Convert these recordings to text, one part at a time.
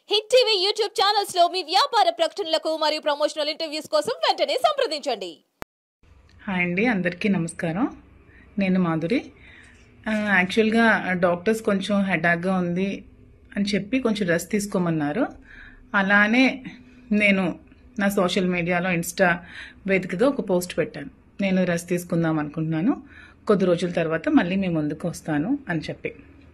Hit TV YouTube channels లో మీ వ్యాపార ప్రకటనలకు మరియు ప్రమోషనల్ ఇంటర్వ్యూస్ కోసం వెంటనే సంప్రదించండి. హాయ్ అండి, అందరికీ నమస్కారం. నేను మాధురి. యాక్చువల్గా డాక్టర్స్ కొంచెం హెడాక్గా ఉంది అని చెప్పి కొంచెం రెస్ట్ తీసుకోమన్నారు. అలానే నేను నా సోషల్ మీడియాలో ఇన్స్టా వేదికగా ఒక పోస్ట్ పెట్టాను. నేను రెస్ట్ తీసుకుందాం అనుకుంటున్నాను, కొద్ది రోజుల తర్వాత మళ్ళీ మీ ముందుకు వస్తాను అని చెప్పి.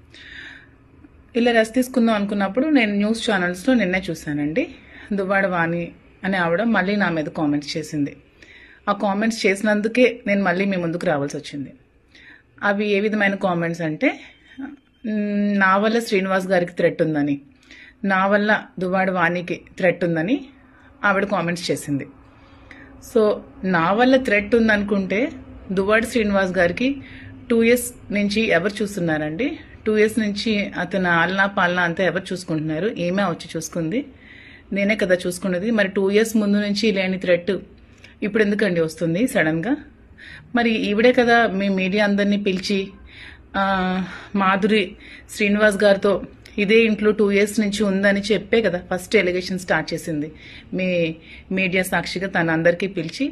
ఇలా రెస్ట్ తీసుకుందాం అనుకున్నప్పుడు నేను న్యూస్ ఛానల్స్లో నిన్నే చూశానండి. దువ్వాడ వాణి అనే ఆవిడ మళ్ళీ నా మీద కామెంట్స్ చేసింది. ఆ కామెంట్స్ చేసినందుకే నేను మళ్ళీ మీ ముందుకు రావాల్సి వచ్చింది. అవి ఏ విధమైన కామెంట్స్ అంటే, నా వల్ల శ్రీనివాస్ గారికి థ్రెట్ ఉందని, నా వల్ల దువ్వాడ వాణికి థ్రెట్ ఉందని ఆవిడ కామెంట్స్ చేసింది. సో నా వల్ల థ్రెట్ ఉందనుకుంటే దువ్వాడ శ్రీనివాస్ గారికి 2 years నుంచి ఎవరు చూస్తున్నారండి? 2 years నుంచి అతను ఆలనా పాలనా అంతా ఎవరు చూసుకుంటున్నారు? ఏమే వచ్చి చూసుకుంది? నేనే కదా చూసుకున్నది. మరి 2 years ముందు నుంచి లేని థ్రెట్ ఇప్పుడు ఎందుకండి వస్తుంది సడన్గా? మరి ఈవిడే కదా మీ మీడియా అందరినీ పిలిచి మాధురి శ్రీనివాస్ గారితో ఇదే ఇంట్లో 2 years నుంచి ఉందని చెప్పే కదా ఫస్ట్ ఎలిగేషన్ స్టార్ట్ చేసింది. మీ మీడియా సాక్షిగా తన అందరికీ పిలిచి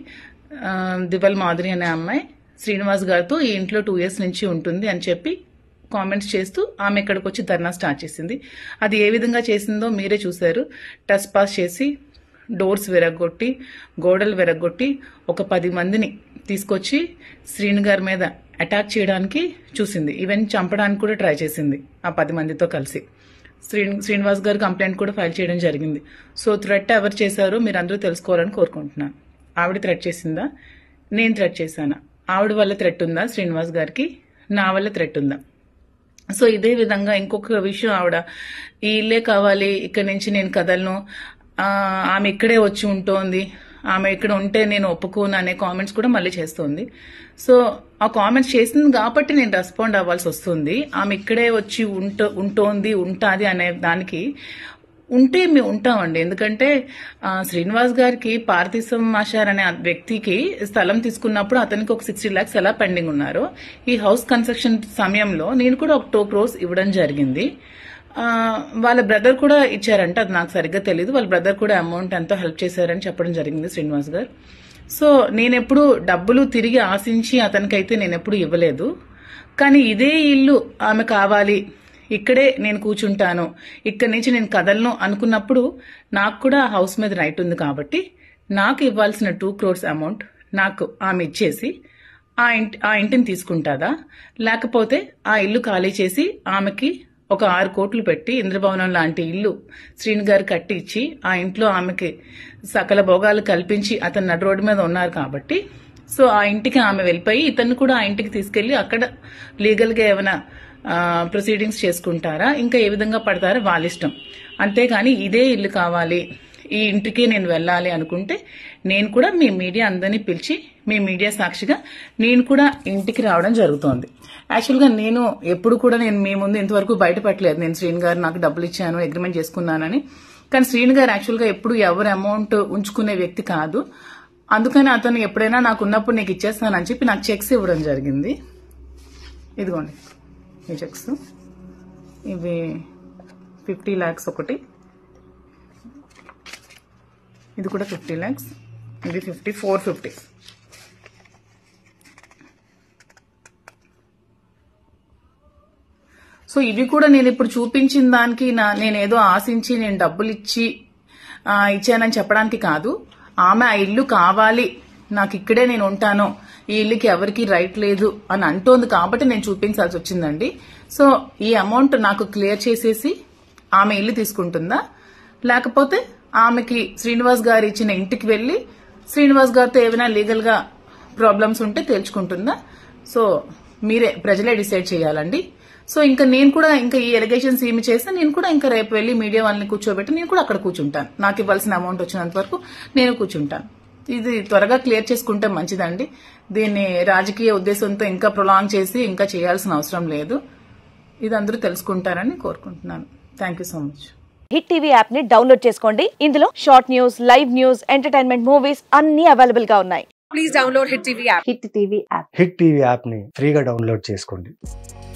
దివల్ మాధురి అనే అమ్మాయి శ్రీనివాస్ గారితో ఈ ఇంట్లో 2 years నుంచి ఉంటుంది అని చెప్పి కామెంట్స్ చేస్తూ ఆమె ఇక్కడికి వచ్చి ధర్నా స్టార్ట్ చేసింది. అది ఏ విధంగా చేసిందో మీరే చూశారు. టచ్ పాస్ చేసి, డోర్స్ విరగొట్టి, గోడలు విరగొట్టి, ఒక 10 మందిని తీసుకొచ్చి శ్రీను గారి మీద అటాక్ చేయడానికి చూసింది. ఈవెన్ చంపడానికి కూడా ట్రై చేసింది ఆ 10 మందితో కలిసి. శ్రీనివాస్ గారు కంప్లైంట్ కూడా ఫైల్ చేయడం జరిగింది. సో థ్రెట్ ఎవరు చేశారో మీరు అందరూ తెలుసుకోవాలని కోరుకుంటున్నాను. ఆవిడ థ్రెట్ చేసిందా? నేను థ్రెట్ చేశానా? ఆవిడ వల్ల థ్రెట్ ఉందా శ్రీనివాస్ గారికి? నా వల్ల థ్రెట్ ఉందా? సో ఇదే విధంగా ఇంకొక విషయం, ఆవిడ ఈ ఇల్లే కావాలి, ఇక్కడి నుంచి నేను కదలను, ఆమె ఇక్కడే వచ్చి ఉంటోంది, ఆమె ఇక్కడ ఉంటే నేను ఒప్పుకోను అనే కామెంట్స్ కూడా మళ్ళీ చేస్తుంది. సో ఆ కామెంట్స్ చేసింది కాబట్టి నేను రెస్పాండ్ అవ్వాల్సి వస్తుంది. ఆమె ఇక్కడే వచ్చి ఉంటుంది అనే దానికి ఉంటే మేము ఉంటామండి. ఎందుకంటే శ్రీనివాస్ గారికి పార్థిసం ఆశార్ అనే వ్యక్తికి స్థలం తీసుకున్నప్పుడు అతనికి ఒక 60 lakhs ఎలా పెండింగ్ ఉన్నారో, ఈ హౌస్ కన్స్ట్రక్షన్ సమయంలో నేను కూడా ఒక 2 crores ఇవ్వడం జరిగింది. వాళ్ళ బ్రదర్ కూడా ఇచ్చారంట, అది నాకు సరిగ్గా తెలియదు. వాళ్ళ బ్రదర్ కూడా అమౌంట్ ఎంతో హెల్ప్ చేశారని చెప్పడం జరిగింది శ్రీనివాస్ గారు. సో నేనెప్పుడు డబ్బులు తిరిగి ఆశించి అతనికైతే నేనెప్పుడు ఇవ్వలేదు. కానీ ఇదే ఇల్లు ఆమె కావాలి, ఇక్కడే నేను కూర్చుంటాను, ఇక్కడి నుంచి నేను కదలను అనుకున్నప్పుడు నాకు కూడా హౌస్ మీద రైట్ ఉంది. కాబట్టి నాకు ఇవ్వాల్సిన 2 crores అమౌంట్ నాకు ఆమె ఇచ్చేసి ఆ ఇంటిని తీసుకుంటాదా, లేకపోతే ఆ ఇల్లు ఖాళీ చేసి ఆమెకి ఒక 6 కోట్లు పెట్టి ఇంద్రభవనం లాంటి ఇల్లు శ్రీను గారు కట్టి ఇచ్చి ఆ ఇంట్లో ఆమెకి సకల భోగాలు కల్పించి అతను నడు రోడ్డు మీద ఉన్నారు కాబట్టి, సో ఆ ఇంటికి ఆమె వెళ్ళిపోయి ఇతన్ని కూడా ఆ ఇంటికి తీసుకెళ్లి అక్కడ లీగల్ గా ఏమైనా ప్రొసీడింగ్స్ చేసుకుంటారా, ఇంకా ఏ విధంగా పడతారో వాళ్ళ ఇష్టం. అంతేగాని ఇదే ఇల్లు కావాలి, ఈ ఇంటికి నేను వెళ్ళాలి అనుకుంటే నేను కూడా మీ మీడియా అందరినీ పిలిచి మీ మీడియా సాక్షిగా నేను కూడా ఇంటికి రావడం జరుగుతోంది. యాక్చువల్గా నేను ఎప్పుడు కూడా నేను మీ ముందు ఇంతవరకు బయటపెట్టలేదు నేను శ్రీను గారు నాకు డబ్బులు ఇచ్చాను, అగ్రిమెంట్ చేసుకున్నానని. కానీ శ్రీను గారు యాక్చువల్గా ఎప్పుడు ఎవరు అమౌంట్ ఉంచుకునే వ్యక్తి కాదు. అందుకని అతను ఎప్పుడైనా నాకు ఉన్నప్పుడు నీకు ఇచ్చేస్తానని చెప్పి నాకు చెక్స్ ఇవ్వడం జరిగింది. ఇదిగోండి ఈ చెక్స్, ఇవి 50 lakhs ఒకటి, ఇది కూడా 50 lakhs, ఇది 450. సో ఇవి కూడా నేను ఇప్పుడు చూపించిన దానికి నేనేదో ఆశించి నేను డబ్బులు ఇచ్చానని చెప్పడానికి కాదు. ఆమె ఆ ఇల్లు కావాలి, నాకు ఇక్కడే నేను ఉంటాను, ఈ ఇల్లుకి ఎవరికి రైట్ లేదు అని అంటోంది కాబట్టి నేను చూపించాల్సి వచ్చిందండి. సో ఈ అమౌంట్ నాకు క్లియర్ చేసేసి ఆమె ఇల్లు తీసుకుంటుందా, లేకపోతే ఆమెకి శ్రీనివాస్ గారు ఇచ్చిన ఇంటికి వెళ్లి శ్రీనివాస్ గారితో ఏమైనా లీగల్ గా ప్రాబ్లమ్స్ ఉంటే తేల్చుకుంటుందా? సో మీరే ప్రజలే డిసైడ్ చేయాలండి. సో ఇంకా నేను కూడా ఇంకా ఈ ఎలిగేషన్స్ ఏమి చేస్తే నేను కూడా ఇంకా రేపు వెళ్లి మీడియా వాళ్ళని కూర్చోబెట్టి నేను కూడా అక్కడ కూర్చుంటాను. నాకు ఇవ్వాల్సిన అమౌంట్ వచ్చినంత వరకు నేను కూర్చుంటాను. ఇది త్వరగా క్లియర్ చేసుకుంటే మంచిదండి. దీన్ని రాజకీయ ఉద్దేశంతో ఇంకా ప్రొలాంగ్ చేసి ఇంకా చేయాల్సిన అవసరం లేదు. ఇది అందరూ తెలుసుకుంటారని కోరుకుంటున్నాను. Thank you so much. Hit TV app ని డౌన్లోడ్ చేసుకోండి. ఇందులో short news, live news, entertainment movies అన్ని అవైలబుల్ గా ఉన్నాయి. Please download hit TV app. Hit TV app ని ఫ్రీగా డౌన్లోడ్ చేసుకోండి.